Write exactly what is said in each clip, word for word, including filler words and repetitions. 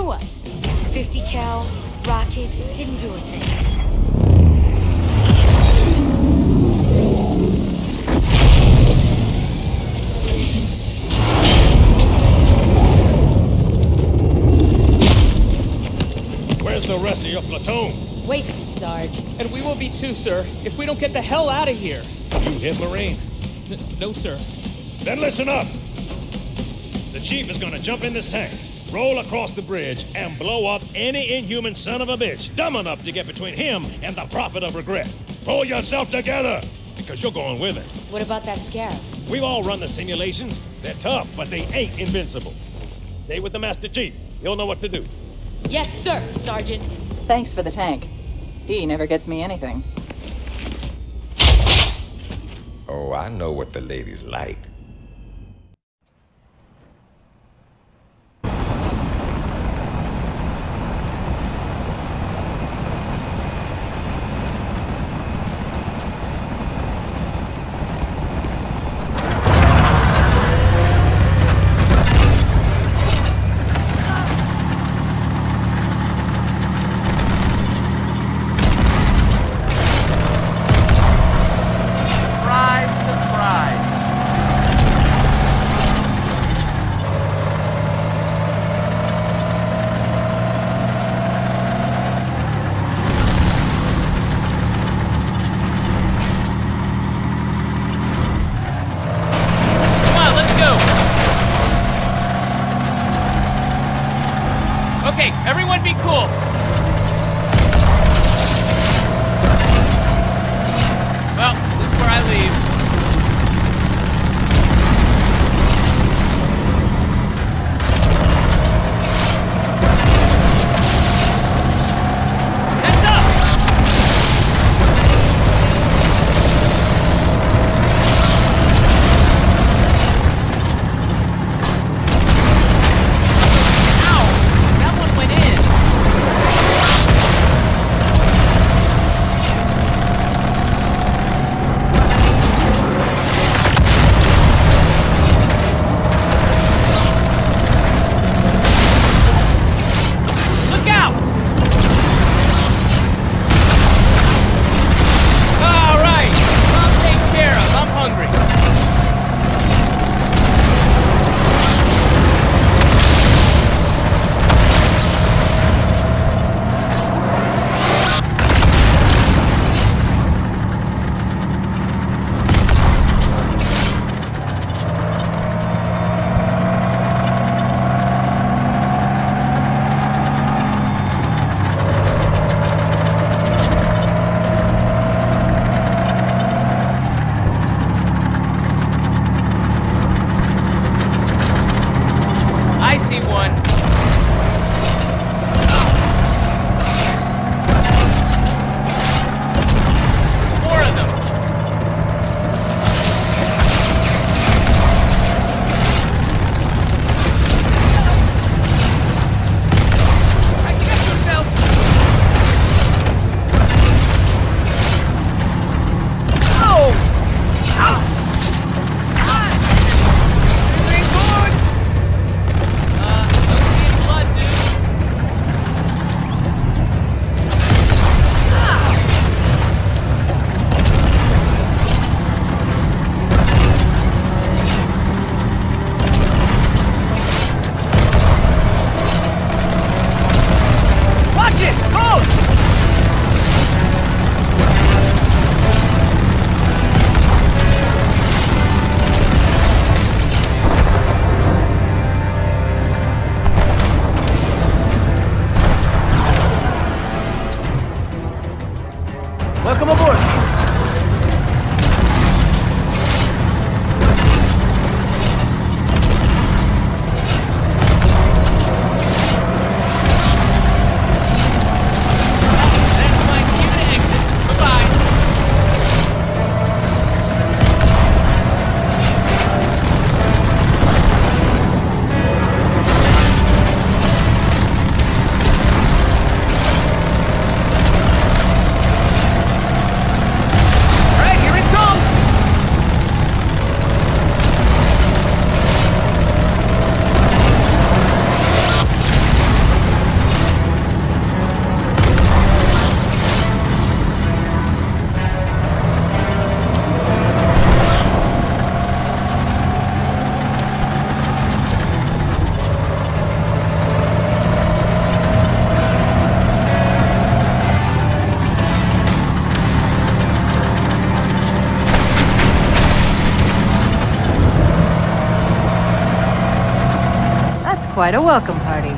to us. fifty cal, rockets, didn't do a thing. Where's the rest of your platoon? Wasted, Sarge. And we will be too, sir, if we don't get the hell out of here. You hit Marine? N no, sir. Then listen up. The chief is gonna jump in this tank, roll across the bridge, and blow up any inhuman son of a bitch dumb enough to get between him and the prophet of regret. Pull yourself together, because you're going with it. What about that Scarab? We've all run the simulations. They're tough, but they ain't invincible. Stay with the Master Chief. He'll know what to do. Yes, sir, Sergeant. Thanks for the tank. He never gets me anything. Oh, I know what the ladies like. Okay, everyone be cool. Well, this is where I leave. quite a welcome party.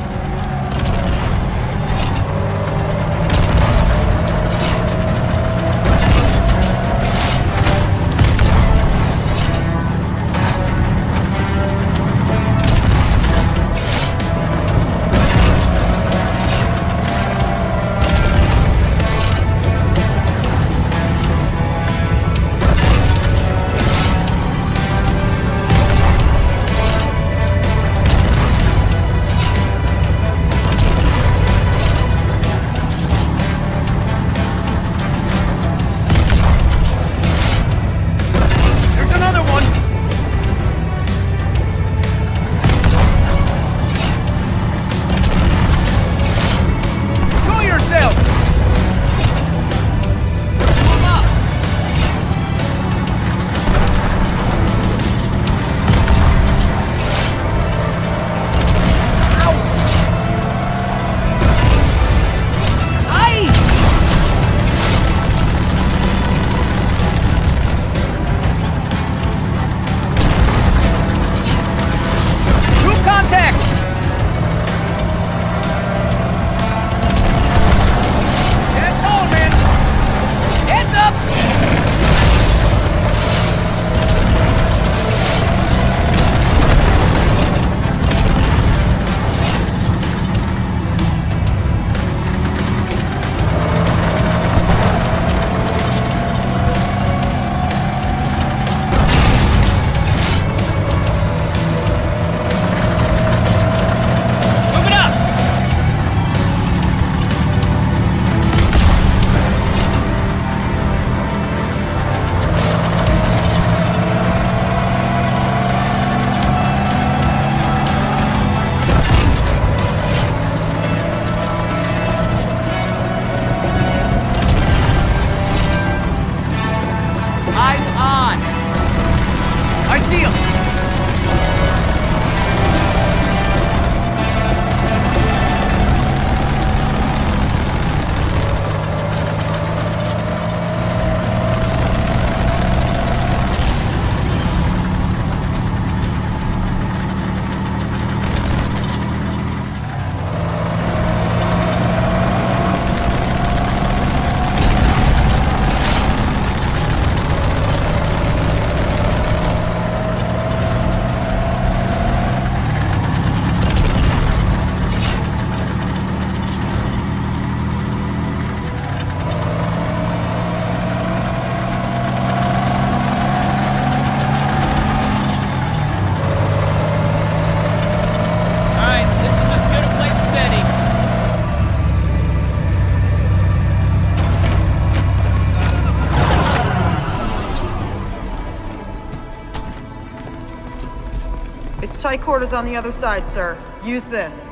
Tight quarters on the other side, sir. Use this.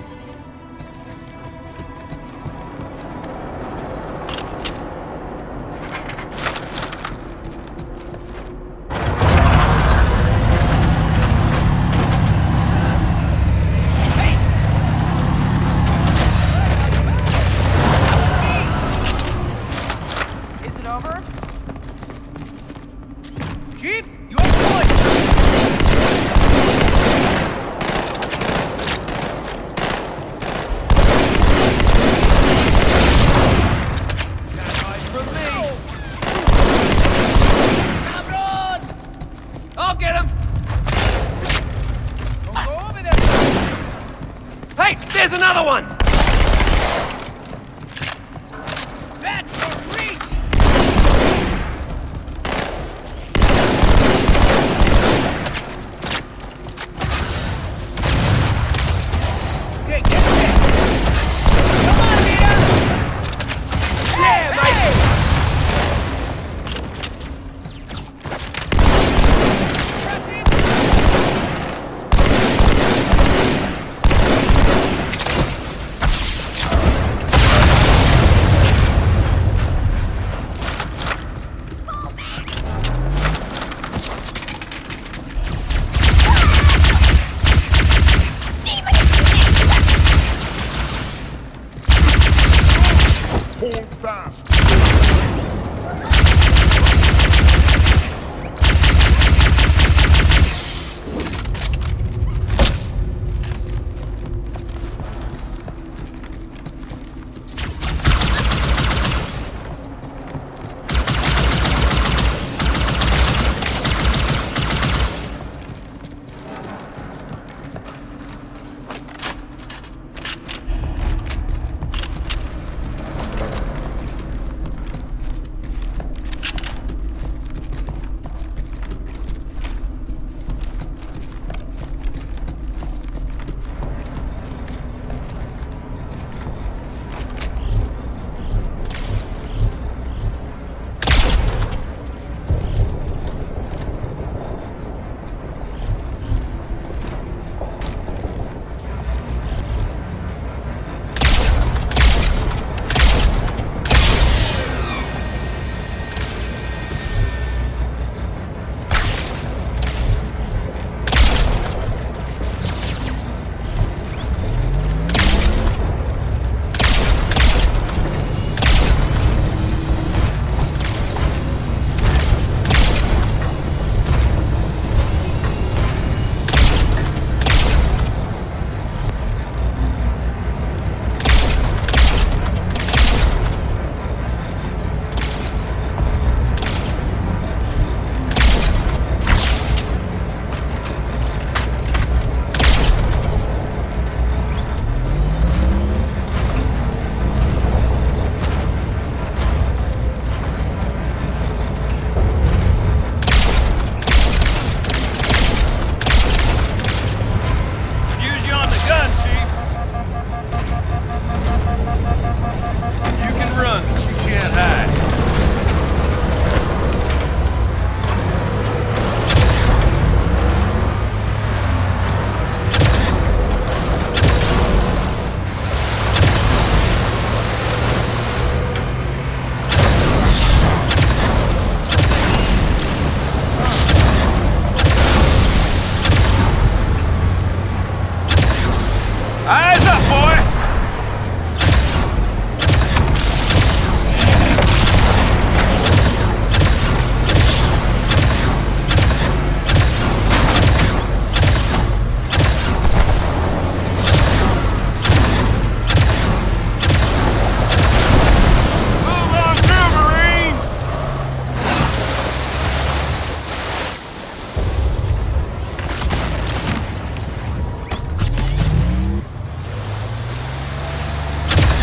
Is it over? Chief, your voice! There's another one! That's for reach! Okay, get it! Come on, Peter! Yeah, mate!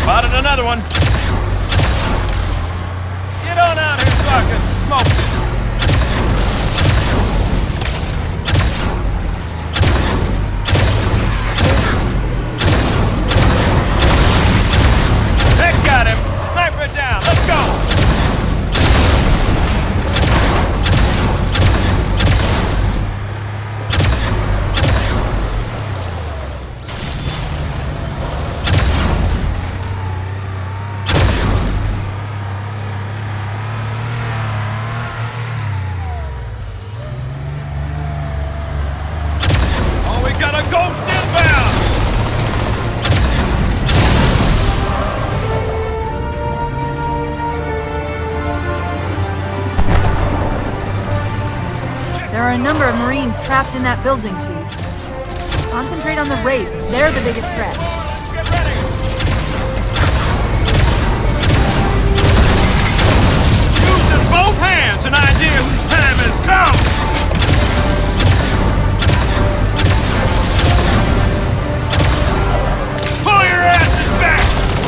Spotted another one. Get on out here so I can smoke it. Heck, got him. Sniper down. Let's go. There are a number of Marines trapped in that building, Chief. Concentrate on the Wraiths. They're the biggest threat. Get ready. Using both hands, an idea whose time has come. Pull your asses back.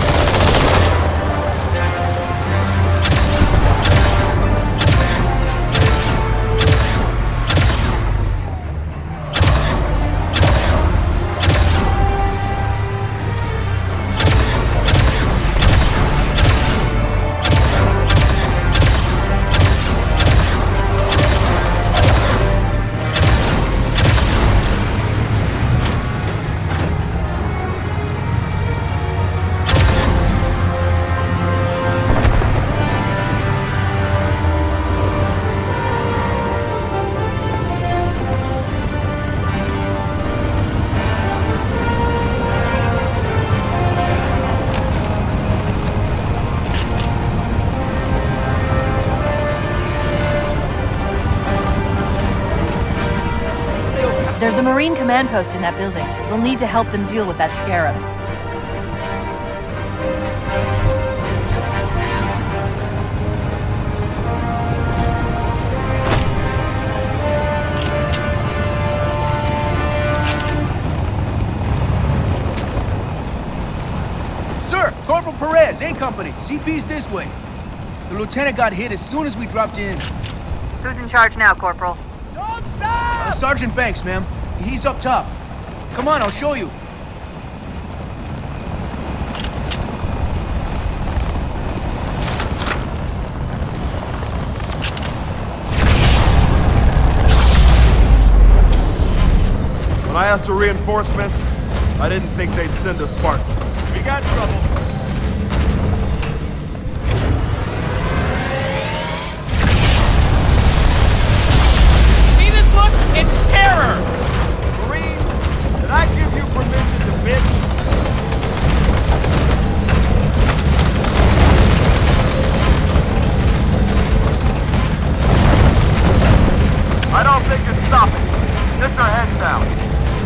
There's a Marine command post in that building. We'll need to help them deal with that Scarab. Sir, Corporal Perez, A Company. C P's this way. The lieutenant got hit as soon as we dropped in. Who's in charge now, Corporal? Don't stop! Uh, Sergeant Banks, ma'am. He's up top. Come on, I'll show you. When I asked for reinforcements, I didn't think they'd send a Spartan. We got trouble. See this look? It's terror! Marine, did I give you permission to bitch? I don't think it's stopping. Get our heads down.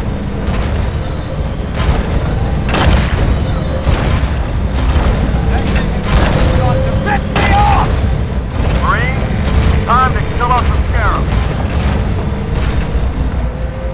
Piss me off! Marine, time to kill off the Scarab.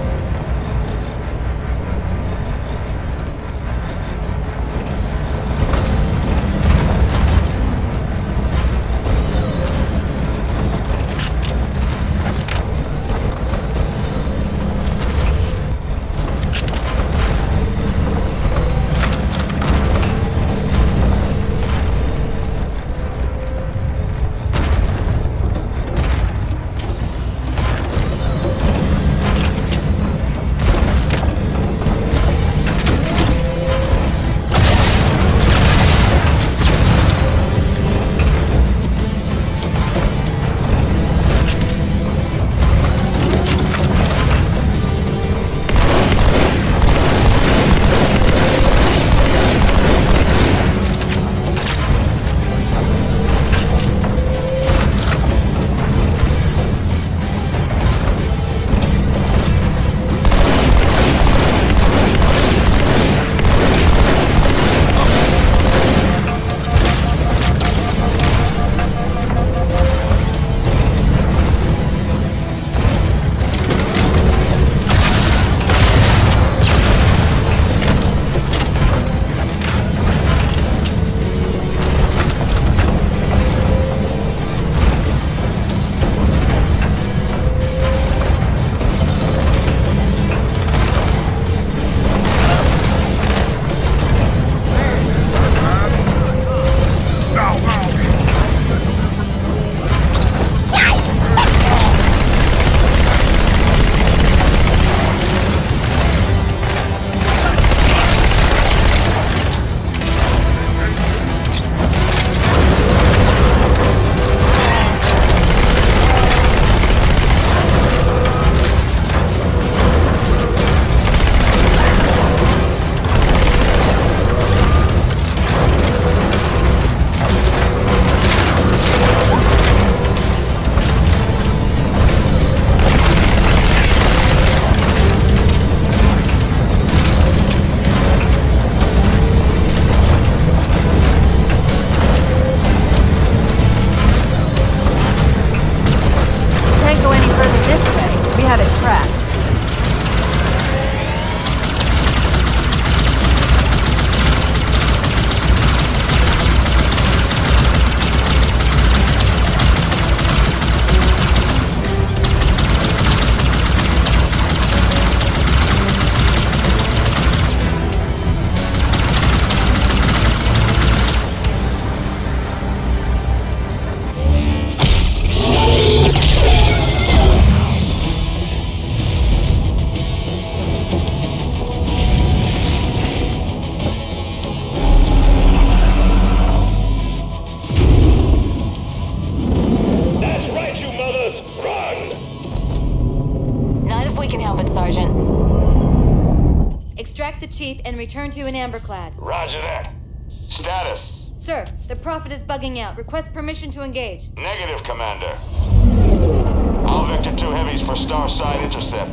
breathe and return to an amberclad. Roger that. Status? Sir, the Prophet is bugging out. Request permission to engage. Negative, Commander. I'll vector two heavies for Starside intercept.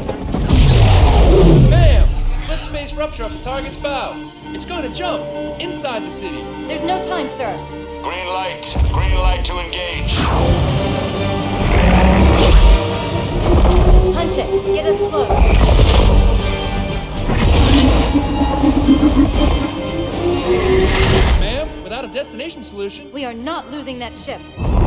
Bam! Slip space rupture off the target's bow. It's going to jump inside the city. There's no time, sir. Green light. Green light to engage. Punch it. Get us close. Ma'am, without a destination solution... We are not losing that ship.